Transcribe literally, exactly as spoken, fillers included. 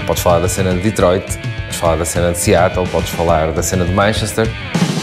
Podes falar da cena de Detroit, podes falar da cena de Seattle, podes falar da cena de Manchester.